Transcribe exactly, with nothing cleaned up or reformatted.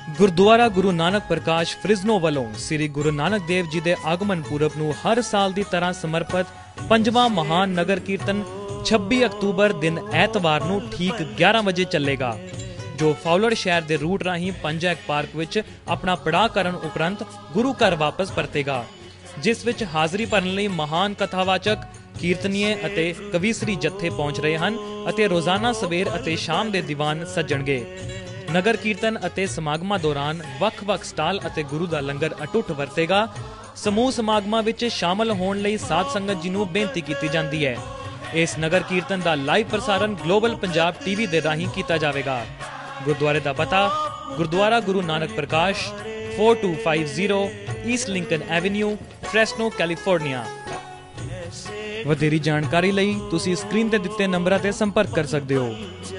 Gurdwara Guru Nanak Prakash Fresno ਵੱਲੋਂ ਸ੍ਰੀ ਗੁਰੂ ਨਾਨਕ ਦੇਵ ਜੀ ਦੇ ਆਗਮਨ ਪੁਰਬ ਨੂੰ ਹਰ ਸਾਲ ਦੀ ਤਰ੍ਹਾਂ ਸਮਰਪਿਤ ਪੰਜਵਾਂ ਮਹਾਨ ਨਗਰ ਕੀਰਤਨ ਛੱਬੀ ਅਕਤੂਬਰ ਦਿਨ ਐਤਵਾਰ ਨੂੰ ਠੀਕ ਗਿਆਰਾਂ ਵਜੇ ਚੱਲੇਗਾ, ਜੋ ਫਾਉਲਰ ਸ਼ਹਿਰ ਦੇ ਰੂਟ ਰਾਹੀਂ ਪੰਜੈਕ ਪਾਰਕ ਵਿੱਚ ਆਪਣਾ ਪੜਾਅ ਕਰਨ ਉਪਰੰਤ ਗੁਰੂ ਘਰ ਵਾਪਸ ਪਰਤੇਗਾ, ਜਿਸ ਵਿੱਚ ਹਾਜ਼ਰੀ ਭਰਨ ਲਈ ਮਹਾਨ ਕਥਾਵਾਚਕ, ਕੀਰਤਨੀਏ ਅਤੇ ਕਵੀਸਰੀ ਜੱਥੇ ਪਹੁੰਚ ਰਹੇ ਹਨ ਅਤੇ ਰੋਜ਼ਾਨਾ ਸਵੇਰ ਅਤੇ ਸ਼ਾਮ ਦੇ ਦੀਵਾਨ ਸੱਜਣਗੇ। ਨਗਰ ਕੀਰਤਨ ਅਤੇ ਸਮਾਗਮਾਂ ਦੌਰਾਨ ਵੱਖ-ਵੱਖ ਸਟਾਲ ਅਤੇ ਗੁਰੂ ਦਾ ਲੰਗਰ ਅਟੁੱਟ ਵਰਤੇਗਾ। ਸਮੂਹ ਸਮਾਗਮਾਂ ਵਿੱਚ ਸ਼ਾਮਲ ਹੋਣ ਲਈ ਸਾਧ ਸੰਗਤ ਜੀ ਨੂੰ ਬੇਨਤੀ ਕੀਤੀ ਜਾਂਦੀ ਹੈ। ਇਸ ਨਗਰ ਕੀਰਤਨ ਦਾ ਲਾਈਵ ਪ੍ਰਸਾਰਣ ਗਲੋਬਲ ਪੰਜਾਬ ਟੀਵੀ ਦੇ ਰਾਹੀਂ ਕੀਤਾ ਜਾਵੇਗਾ। ਗੁਰਦੁਆਰੇ ਦਾ ਪਤਾ ਗੁਰਦੁਆਰਾ ਗੁਰੂ ਨਾਨਕ ਪ੍ਰਕਾਸ਼ ਚਾਰ ਦੋ ਪੰਜ zero East Lincoln Avenue, Fresno, California. ਵਧੇਰੀ ਜਾਣਕਾਰੀ ਲਈ ਤੁਸੀਂ ਸਕਰੀਨ ਤੇ ਦਿੱਤੇ ਨੰਬਰਾਂ ਤੇ ਸੰਪਰਕ ਕਰ ਸਕਦੇ ਹੋ।